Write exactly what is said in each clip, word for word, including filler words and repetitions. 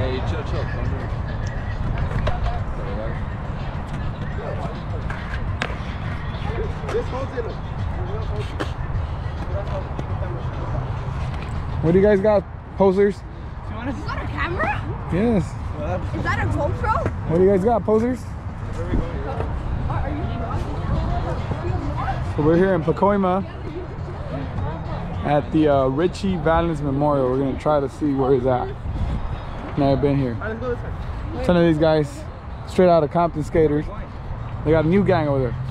Hey, chill, chill. Don't do it. What do you guys got, posers? You want to got a camera? Yes. Is that a GoPro? What do you guys got, posers? So we're here in Pacoima at the uh, Richie Valens Memorial. We're gonna try to see where he's at. Never been here. Some of these guys, straight out of Compton skaters, they got a new gang over there.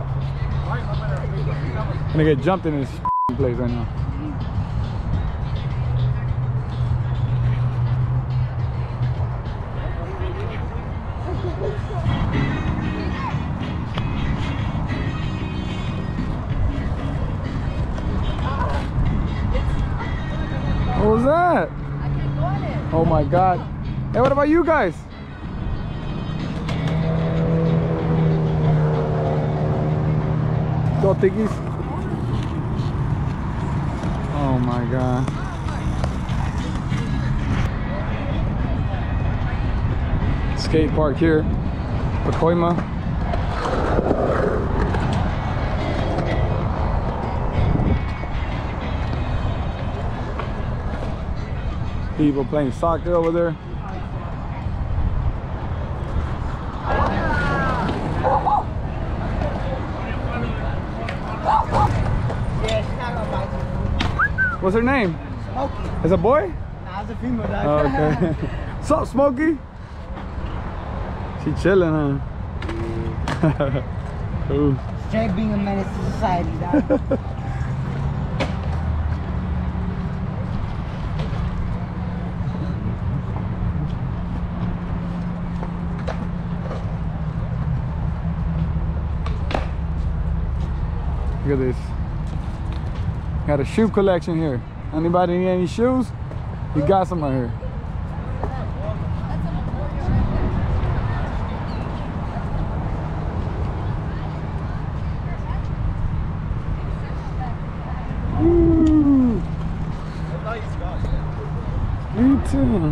And they get jumped in this place right now. What was that? I can't go on it. Oh my God. Hey, what about you guys? Go Tiggies. Oh my God. Skate park here, Pacoima. People playing soccer over there. What's her name? Smokey. Is a boy? Nah, it's a female dog. Oh, okay. What's up, Smokey? She chilling, huh? Ooh. Straight being a menace to society, dog. Look at this. Got a shoe collection here. Anybody need any shoes? You got some right here. Ooh. Me too.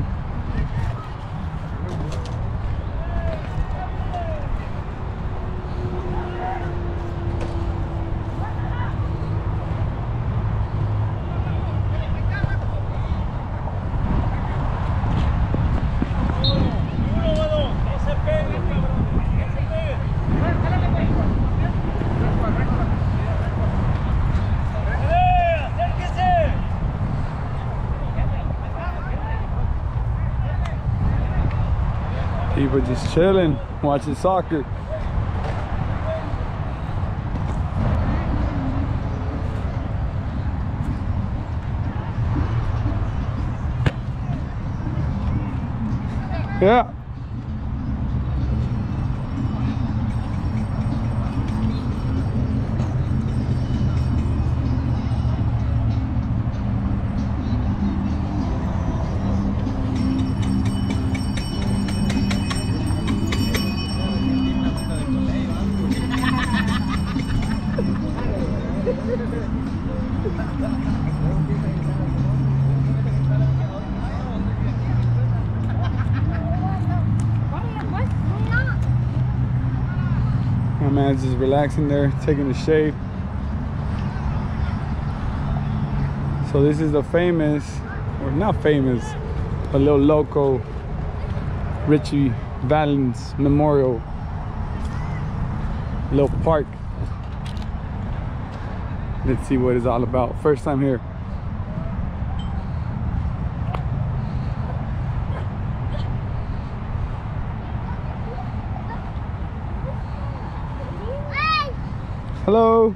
People just chilling, watching soccer. Yeah. My man's just relaxing there, taking a shave. So this is the famous, or not famous, a little local Richie Valens Memorial little park. Let's see what it's all about. First time here. Hello.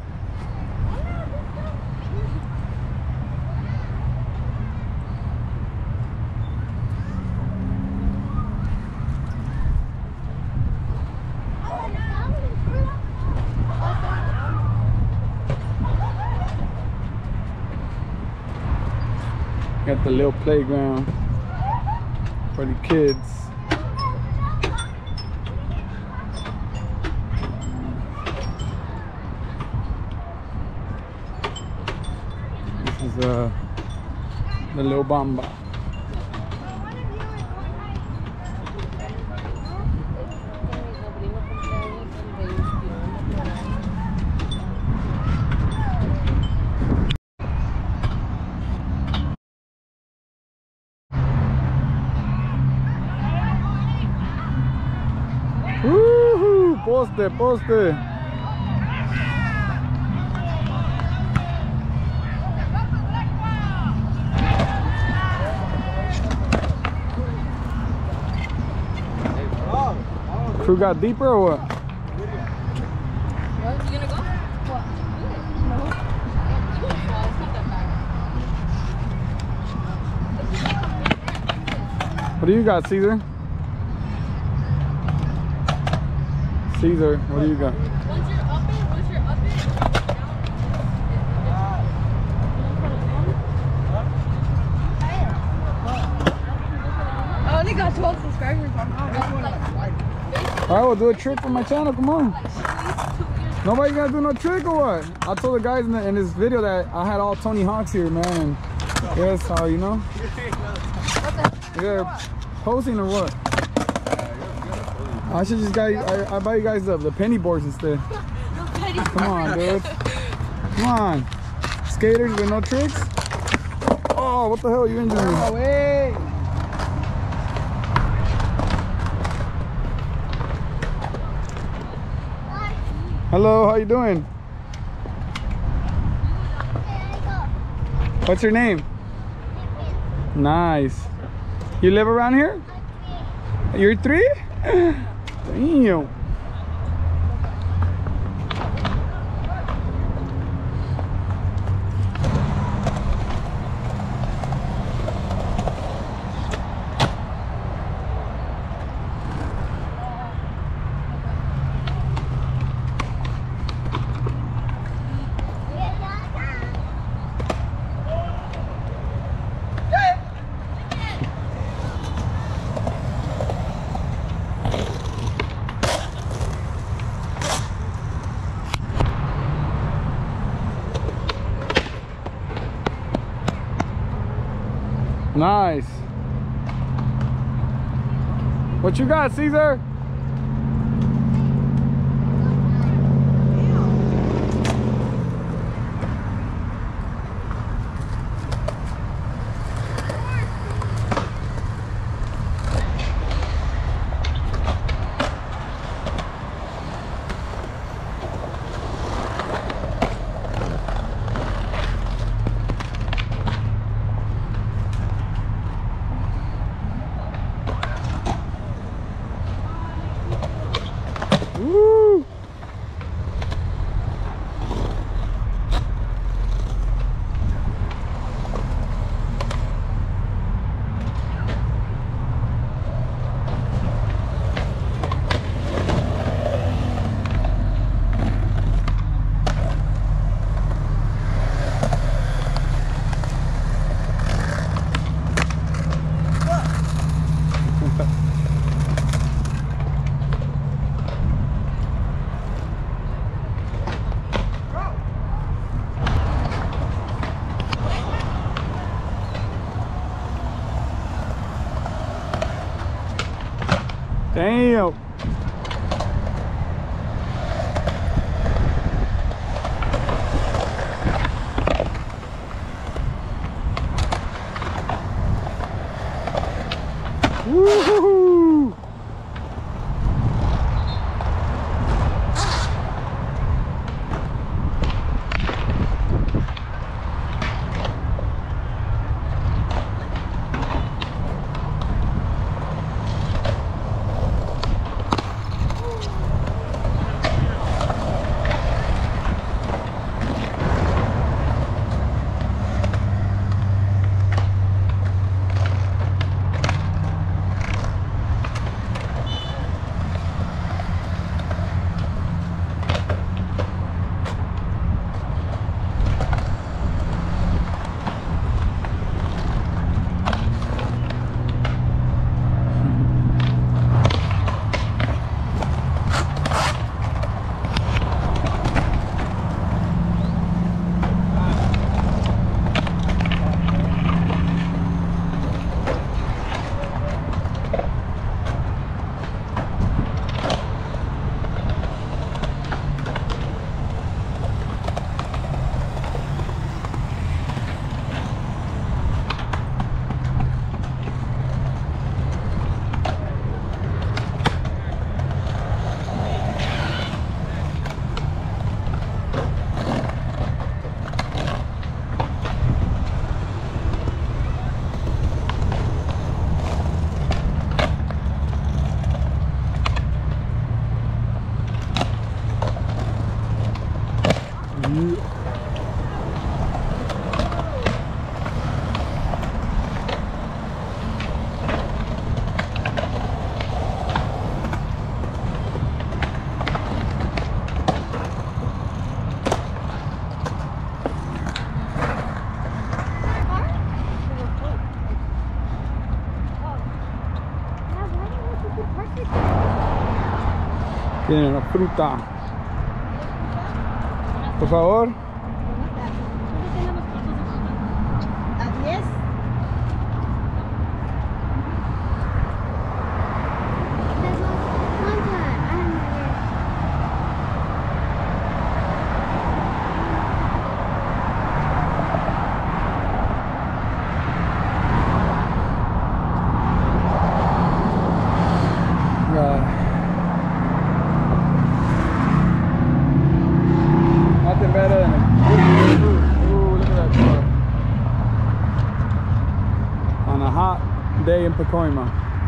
Got the little playground for the kids. This is uh, the Little Bamba. poste, poste. Crew got deeper or what? What? You gonna go? What? No. Well, it's not that bad. What do you got, Caesar? Caesar, what do you got? Once you're up it, once you're up it, down. I only got twelve subscribers on Alright, we'll do a trick for my channel, come on. Nobody gonna do no trick or what? I told the guys in, the, in this video that I had all Tony Hawks here, man. And yes, how you know? You're posing or what? I should just guys, I, I buy you guys the, the penny boards instead. Come on, dude. Come on. Skaters with no tricks? Oh, what the hell? You injured me. Oh, wait. Hello, how you doing? What's your name? Nice. You live around here? You're three? Damn. Nice. What you got, Caesar? Woo! Damn. Woo-hoo-hoo. Tienen la fruta. Por favor. ¿A diez? Nothing better than a ooh, look at that color. On a hot day in Pacoima.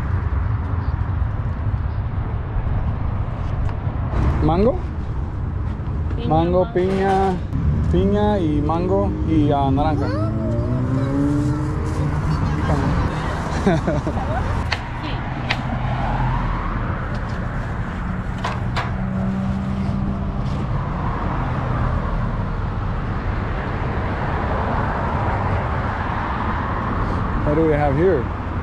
Mango? Mango, piña, piña y mango y uh, naranja. What do we have here?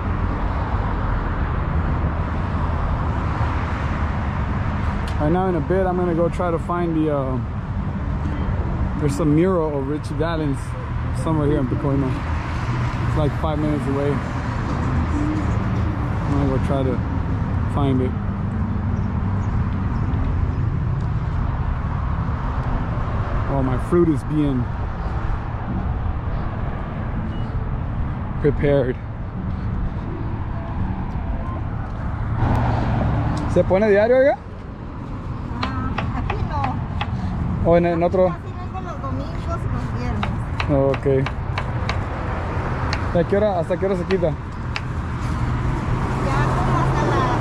Right now in a bit I'm gonna go try to find the uh, there's some mural of Richie Valens somewhere here in Pacoima. It's like five minutes away. I'm gonna go try to find it. Oh, my fruit is being prepared. ¿Se pone diario, oiga? Ah, aquí no. ¿O en, en otro? Así vengo los domingos y los viernes. Oh, ok. ¿A qué hora, ¿Hasta qué hora se quita? Ya como hasta las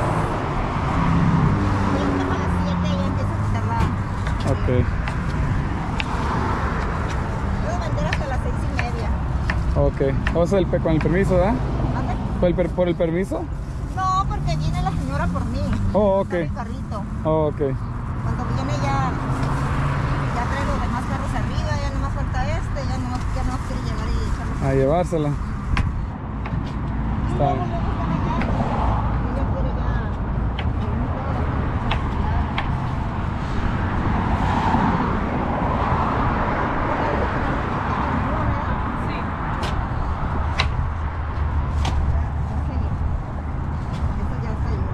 veinte para las siete ya empieza a quitarla. Ok. Puedo vender hasta las seis y media. Ok. ¿O sea, el, con el permiso, ¿verdad? ¿Mande? ¿Por el, per- ¿Por el permiso? No, porque viene la señora por mí. Oh, ok. Está en el carrito. Oh, ok. Cuando viene ya, ya trae los demás carros arriba, ya nomás falta este, ya nomás, ya nomás quiere llegar y echarlos. A llevársela. Y Está luego, bien. luego están allá. Ella quiere ya. Sí. Esto ya está lleno.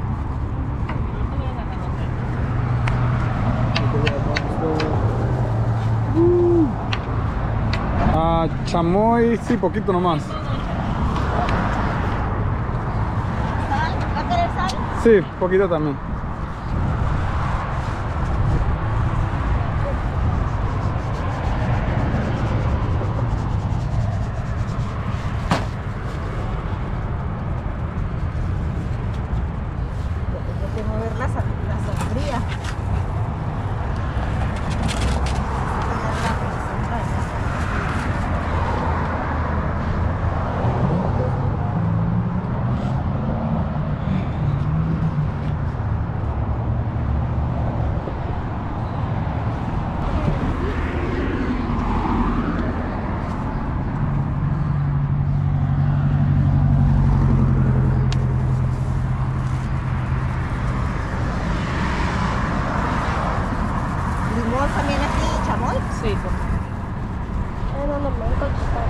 Ah, chamoy, sí, poquito nomás. ¿Sal? ¿Va a querer sal? Sí, poquito también. Hay que mover la, sal- la sangría. Limón también aquí, chamoy. Sí, por And on the mango just sauce.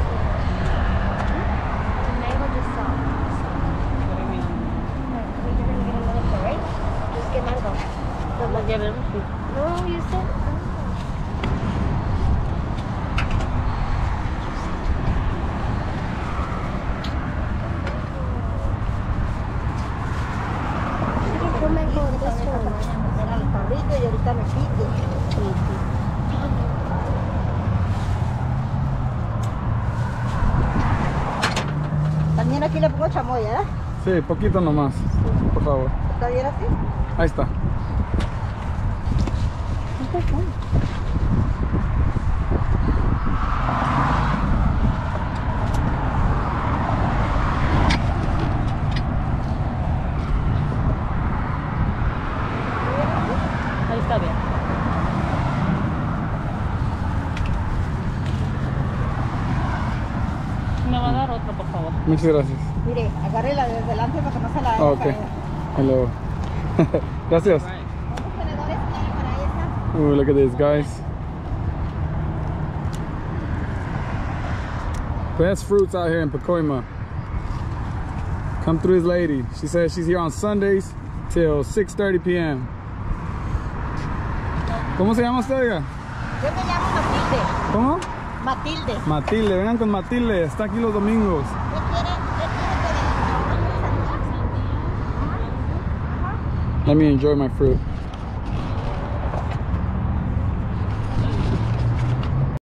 The mango just sauce. favor. We're gonna get another plate, right? Just get mango. The Lo llevemos, sí. No, you said. You can put mango in this one. Era el carrito y ahorita me pique. También aquí le pongo chamoy, ¿eh? Sí, poquito nomás. Por favor. ¿Está bien así? Ahí está. Ahí está bien. Me va a dar otro, por favor. Muchas gracias. Mire, agárrela desde delante para que no se la haga Ah, ok. caer. Hello. Gracias. ¿Cuántos tenedores tiene para esa? Ooh, look at this, guys. Best fruits out here in Pacoima. Come through this lady. She says she's here on Sundays till six thirty p m ¿Cómo se llama usted, oiga? Yo me llamo Matilde. ¿Cómo? Matilde. Matilde, vengan con Matilde. Está aquí los domingos. ¿Qué quiere? ¿Qué quiere? Let me enjoy my fruit.